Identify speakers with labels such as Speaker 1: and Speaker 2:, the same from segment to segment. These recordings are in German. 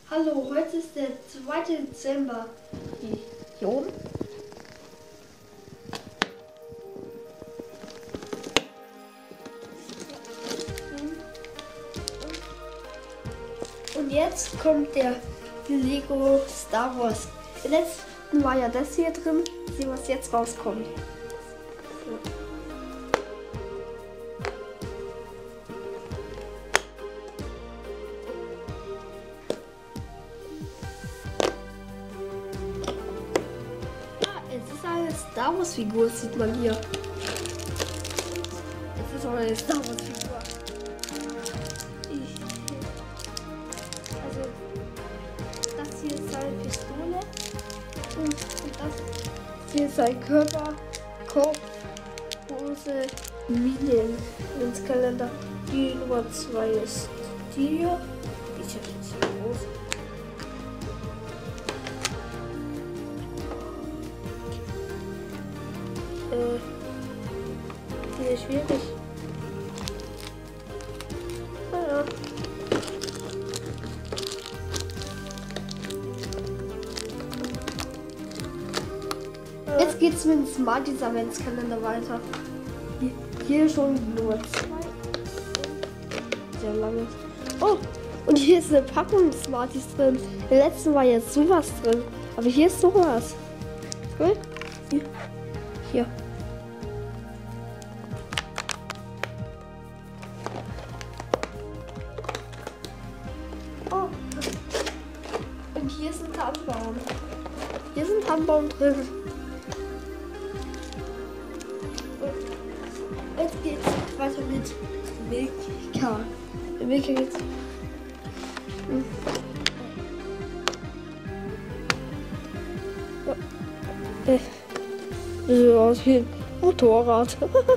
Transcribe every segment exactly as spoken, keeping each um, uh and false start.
Speaker 1: Hallo, heute ist der zweite Dezember. Hier oben. Und jetzt kommt der Lego Star Wars. Im letzten war ja das hier drin. Sehen, was jetzt rauskommt. So. Es ist eine Star Wars Figur, sieht man hier. Es ist auch eine Star Wars Figur. Ich, also, das hier ist seine Pistole. Und, und das hier ist sein Körper, Kopf, Hose, Minion-Kalender. Die Nummer zwei ist die hier. Die ist ja jetzt hier groß. Äh, die ist schwierig. Ja. Jetzt geht's mit dem Smarties Adventskalender weiter. Hier, hier schon die Nummer zwei. Sehr lange. Oh, und hier ist eine Packung Smarties drin. Der letzten war jetzt sowas drin. Aber hier ist sowas. Cool. Hier. Hier. Oh. Und hier ist ein Tannenbaum. Hier ist ein Tannenbaum drin. Und jetzt geht's weiter mit Milka. Milka geht's. Hm. Oh. Äh. So aus wie ein Motorrad.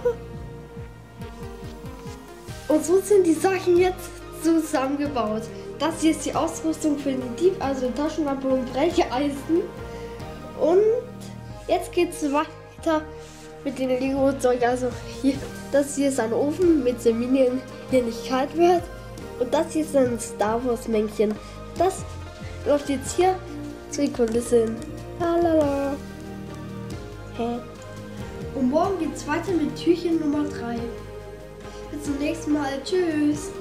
Speaker 1: Und so sind die Sachen jetzt zusammengebaut. Das hier ist die Ausrüstung für den Dieb, also Taschenlampe und Brecheisen. Und jetzt geht es weiter mit den Lego-Zeug. Also hier, das hier ist ein Ofen mit den Minion, hier nicht kalt wird. Und das hier ist ein Star Wars Männchen. Das läuft jetzt hier zur Kulisse hin. Lalala. Und morgen geht's weiter mit Türchen Nummer drei. Bis zum nächsten Mal. Tschüss.